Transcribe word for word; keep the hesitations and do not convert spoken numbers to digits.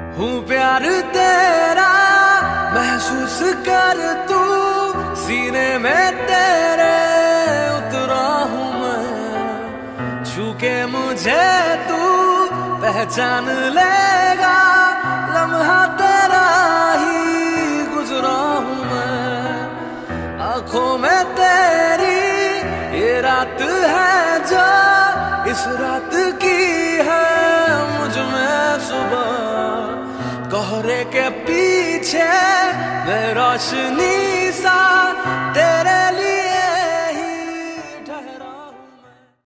हूँ प्यार तेरा महसूस कर तू, सीने में तेरे उतरा हूँ मैं। छू के मुझे तू पहचान लेगा, लम्हा तेरा ही गुजरा हूँ मैं। आँखों में तेरी ये रात है जो इस रात की है मुझ में सुबह। कोहरे के पीछे मैं रोशनी सा तेरे